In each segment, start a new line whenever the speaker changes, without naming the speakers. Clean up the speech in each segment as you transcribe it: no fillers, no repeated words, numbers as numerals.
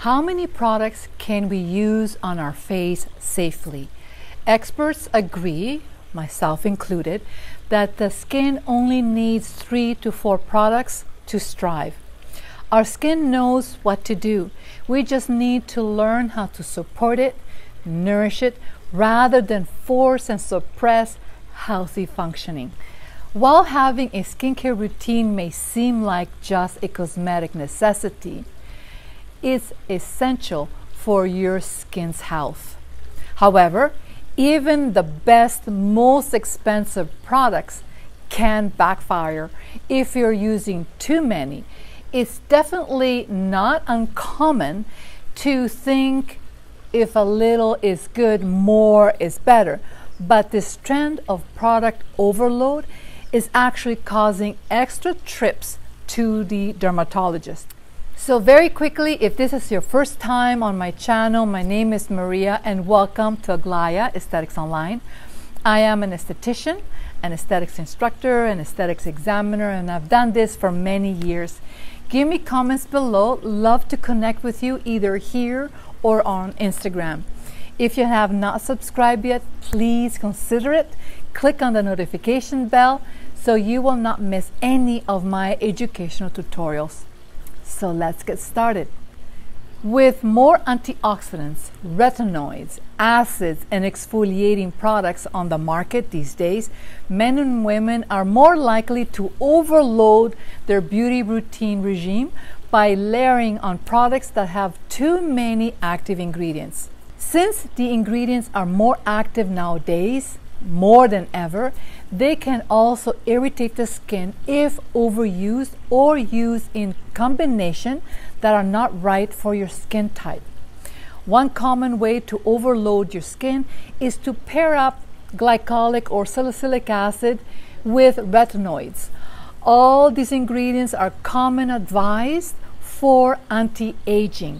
How many products can we use on our face safely? Experts agree, myself included, that the skin only needs 3 to 4 products to strive. Our skin knows what to do. We just need to learn how to support it, nourish it, rather than force and suppress healthy functioning. While having a skincare routine may seem like just a cosmetic necessity, it's essential for your skin's health. However, even the best, most expensive products can backfire if you're using too many. It's definitely not uncommon to think if a little is good, more is better. But this trend of product overload is actually causing extra trips to the dermatologist. So very quickly, if this is your first time on my channel, my name is Maria and welcome to Aglaia Aesthetics Online. I am an esthetician, an aesthetics instructor, an aesthetics examiner, and I've done this for many years. Give me comments below. Love to connect with you either here or on Instagram. If you have not subscribed yet, please consider it. Click on the notification bell so you will not miss any of my educational tutorials. So let's get started. With more antioxidants, retinoids, acids, and exfoliating products on the market these days, men and women are more likely to overload their beauty routine regime by layering on products that have too many active ingredients. Since the ingredients are more active nowadays, more than ever, they can also irritate the skin if overused or used in combination that are not right for your skin type. One common way to overload your skin is to pair up glycolic or salicylic acid with retinoids. All these ingredients are common advised for anti-aging.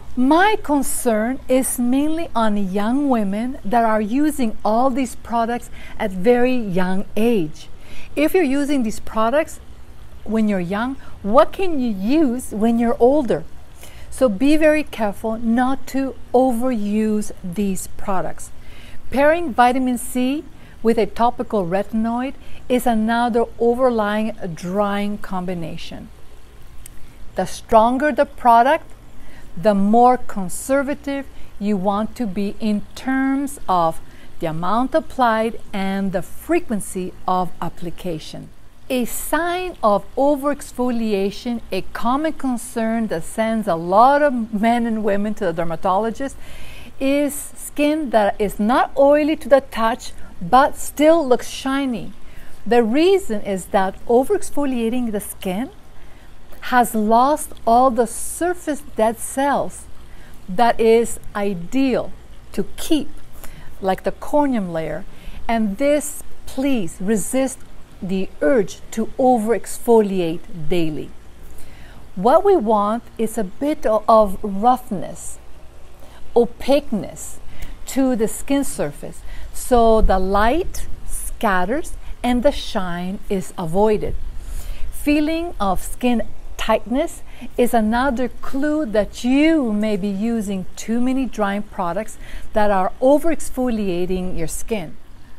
My concern is mainly on young women that are using all these products at very young age. If you're using these products when you're young, what can you use when you're older? So be very careful not to overuse these products. Pairing vitamin C with a topical retinoid is another overlying drying combination. The stronger the product, the more conservative you want to be in terms of the amount applied and the frequency of application. A sign of overexfoliation, a common concern that sends a lot of men and women to the dermatologist, is skin that is not oily to the touch but still looks shiny. The reason is that overexfoliating the skin has lost all the surface dead cells that is ideal to keep, like the corneum layer, and this, please resist the urge to overexfoliate daily. What we want is a bit of roughness, opaqueness to the skin surface so the light scatters and the shine is avoided. Feeling of skin tightness is another clue that you may be using too many drying products that are overexfoliating your skin.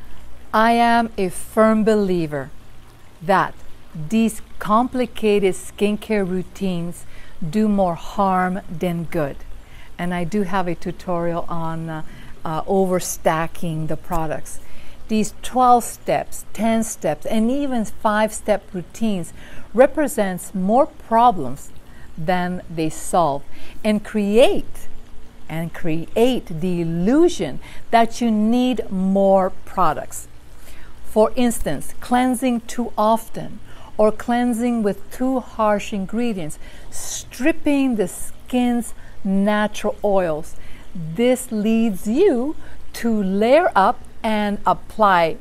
I am a firm believer that these complicated skincare routines do more harm than good. And I do have a tutorial on overstacking the products. These 12 steps, 10 steps, and even 5-step routines represents more problems than they solve and create the illusion that you need more products. For instance, cleansing too often or cleansing with too harsh ingredients, stripping the skin's natural oils. This leads you to layer up and apply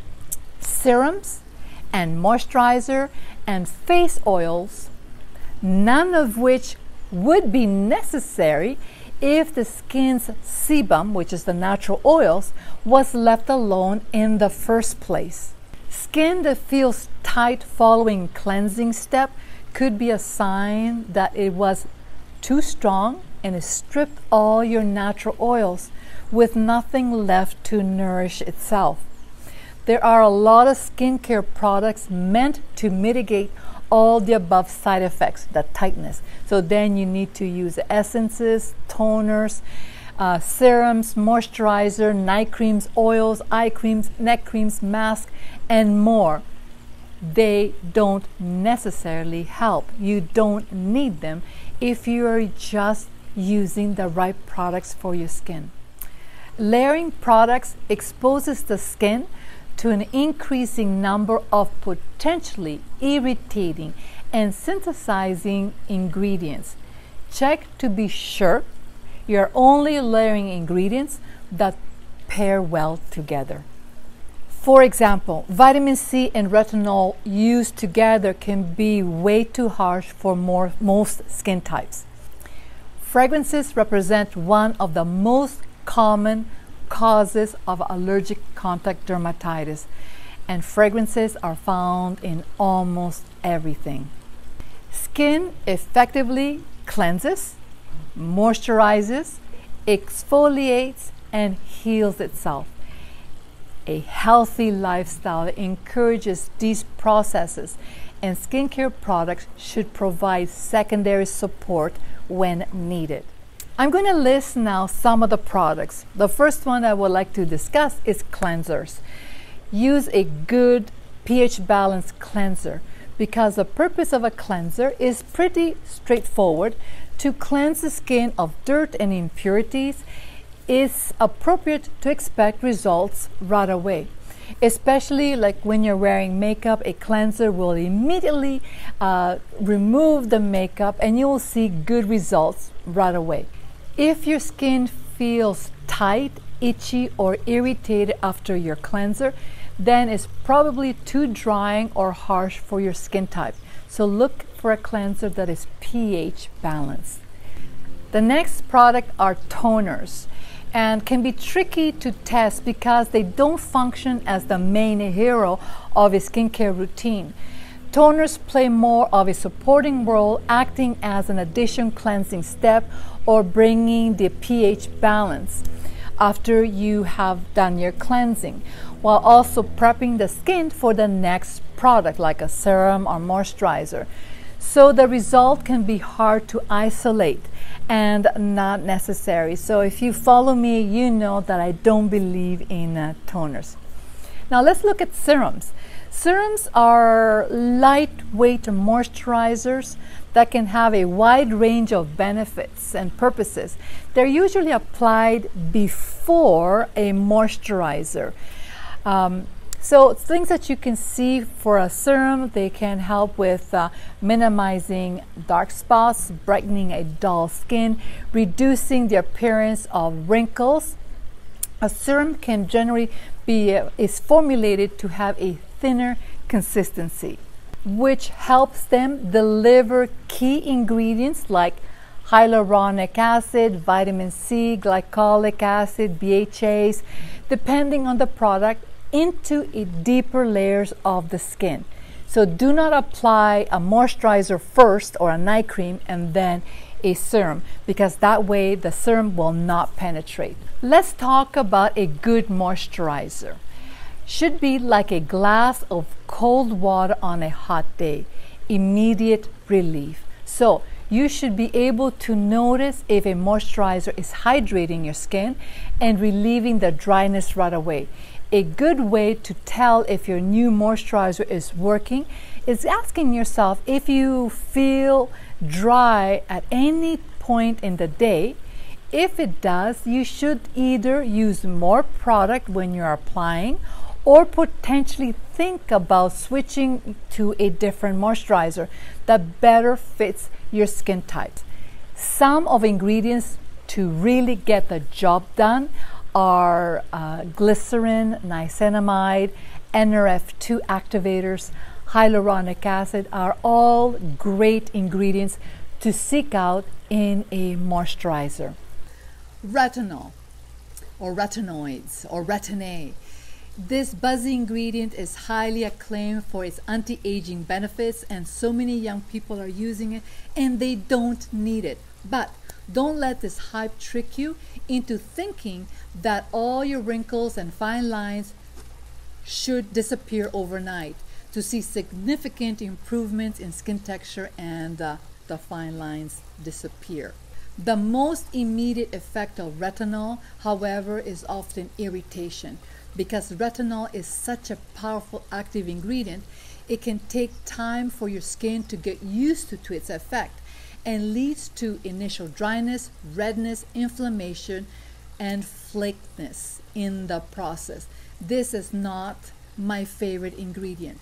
serums and moisturizer and face oils, none of which would be necessary if the skin's sebum, which is the natural oils, was left alone in the first place. Skin that feels tight following cleansing step could be a sign that it was too strong and strip all your natural oils with nothing left to nourish itself. There are a lot of skincare products meant to mitigate all the above side effects, the tightness. So then you need to use essences, toners, serums, moisturizer, night creams, oils, eye creams, neck creams, masks, and more. They don't necessarily help. You don't need them if you are just using the right products for your skin. Layering products exposes the skin to an increasing number of potentially irritating and synthesizing ingredients. Check to be sure you're only layering ingredients that pair well together. For example, vitamin C and retinol used together can be way too harsh for most skin types. Fragrances represent one of the most common causes of allergic contact dermatitis, and fragrances are found in almost everything. Skin effectively cleanses, moisturizes, exfoliates, and heals itself. A healthy lifestyle encourages these processes, and skincare products should provide secondary support when needed. I'm going to list now some of the products. The first one I would like to discuss is cleansers. Use a good pH balanced cleanser because the purpose of a cleanser is pretty straightforward. To cleanse the skin of dirt and impurities, it's appropriate to expect results right away. Especially like when you're wearing makeup, a cleanser will immediately remove the makeup and you will see good results right away. If your skin feels tight, itchy, or irritated after your cleanser, then it's probably too drying or harsh for your skin type. So look for a cleanser that is pH balanced. The next product are toners, and can be tricky to test because they don't function as the main hero of a skincare routine. Toners play more of a supporting role, acting as an additional cleansing step or bringing the pH balance after you have done your cleansing, while also prepping the skin for the next product like a serum or moisturizer. So the result can be hard to isolate and not necessary. So if you follow me, you know that I don't believe in toners. Now let's look at serums. Serums are lightweight moisturizers that can have a wide range of benefits and purposes. They're usually applied before a moisturizer. So things that you can see for a serum, they can help with minimizing dark spots, brightening a dull skin, reducing the appearance of wrinkles. A serum can generally is formulated to have a thinner consistency, which helps them deliver key ingredients like hyaluronic acid, vitamin C, glycolic acid, BHAs, depending on the product, into a deeper layers of the skin. So do not apply a moisturizer first or a night cream and then a serum, because that way the serum will not penetrate. Let's talk about a good moisturizer. Should be like a glass of cold water on a hot day, immediate relief. So you should be able to notice if a moisturizer is hydrating your skin and relieving the dryness right away. A good way to tell if your new moisturizer is working is asking yourself if you feel dry at any point in the day. If it does, you should either use more product when you're applying or potentially think about switching to a different moisturizer that better fits your skin type. Some of the ingredients to really get the job done are glycerin, niacinamide, NRF2 activators, hyaluronic acid are all great ingredients to seek out in a moisturizer. Retinol, or retinoids, or retin-A. This buzzy ingredient is highly acclaimed for its anti-aging benefits, and so many young people are using it and they don't need it. But Don't let this hype trick you into thinking that all your wrinkles and fine lines should disappear overnight to see significant improvements in skin texture and the fine lines disappear. The most immediate effect of retinol, however, is often irritation. Because retinol is such a powerful active ingredient, it can take time for your skin to get used to its effect and leads to initial dryness, redness, inflammation, and flakiness in the process. This is not my favorite ingredient.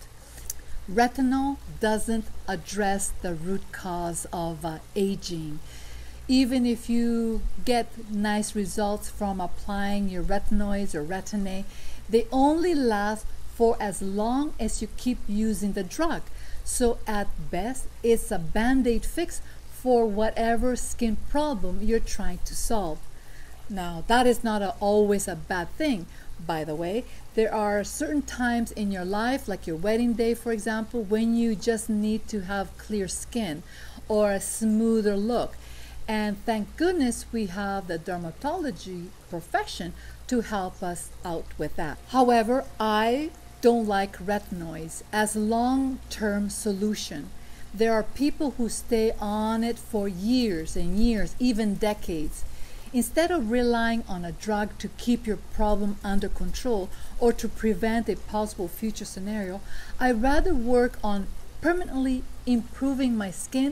Retinol doesn't address the root cause of aging. Even if you get nice results from applying your retinoids or Retin-A, they only last for as long as you keep using the drug. So at best, it's a band-aid fix for whatever skin problem you're trying to solve. Now, that is not always a bad thing, by the way. There are certain times in your life, like your wedding day, for example, when you just need to have clear skin or a smoother look. And thank goodness we have the dermatology profession to help us out with that. However, I don't like retinoids as a long-term solution. There are people who stay on it for years and years, even decades. Instead of relying on a drug to keep your problem under control or to prevent a possible future scenario, I'd rather work on permanently improving my skin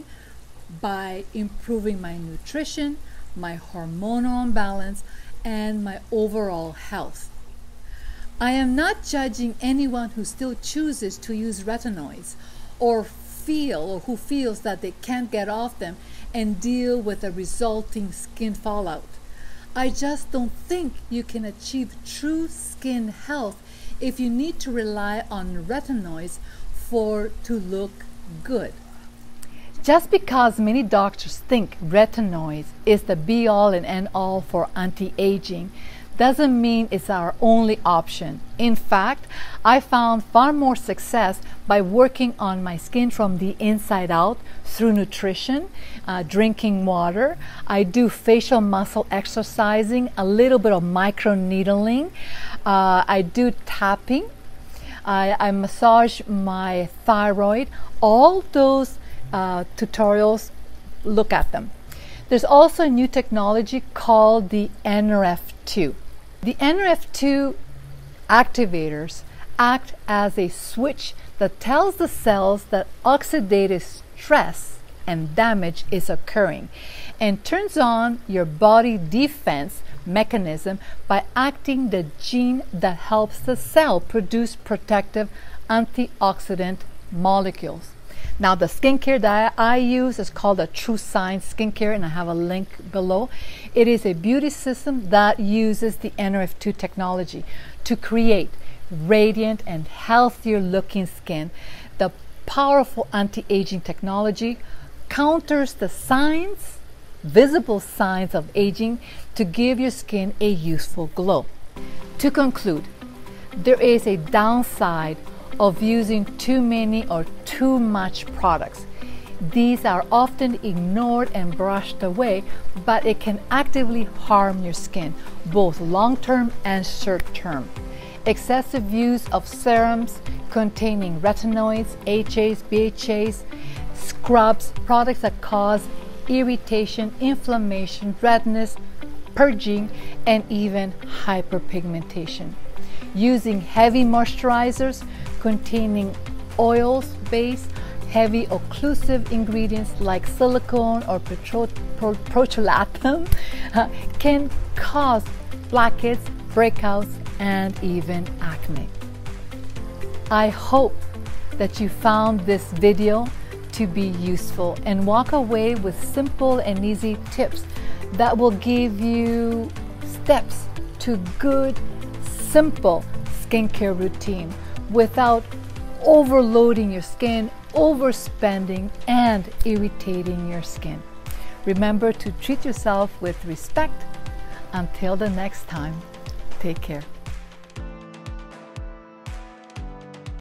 by improving my nutrition, my hormonal balance, and my overall health. I am not judging anyone who still chooses to use retinoids or who feels that they can't get off them and deal with the resulting skin fallout. I just don't think you can achieve true skin health if you need to rely on retinoids to look good. Just because many doctors think retinoids is the be-all and end-all for anti-aging doesn't mean it's our only option. In fact, I found far more success by working on my skin from the inside out through nutrition, drinking water. I do facial muscle exercising, a little bit of micro needling. I do tapping. I massage my thyroid. All those tutorials, look at them. There's also a new technology called the NRF2. The NRF2 activators act as a switch that tells the cells that oxidative stress and damage is occurring and turns on your body defense mechanism by acting the gene that helps the cell produce protective antioxidant molecules. Now, the skincare that I use is called a True Science Skincare, and I have a link below. It is a beauty system that uses the NRF2 technology to create radiant and healthier looking skin. The powerful anti-aging technology counters the signs, visible signs of aging to give your skin a youthful glow. To conclude, there is a downside of using too many or too much products. These are often ignored and brushed away, but it can actively harm your skin, both long-term and short-term. Excessive use of serums containing retinoids, HAs, BHAs, scrubs, products that cause irritation, inflammation, redness, purging, and even hyperpigmentation. Using heavy moisturizers containing oils based, heavy occlusive ingredients like silicone or petrolatum can cause blackheads, breakouts, and even acne. I hope that you found this video to be useful and walk away with simple and easy tips that will give you steps to good, simple skincare routine without overloading your skin, overspending, and irritating your skin. Remember to treat yourself with respect. Until the next time, take care.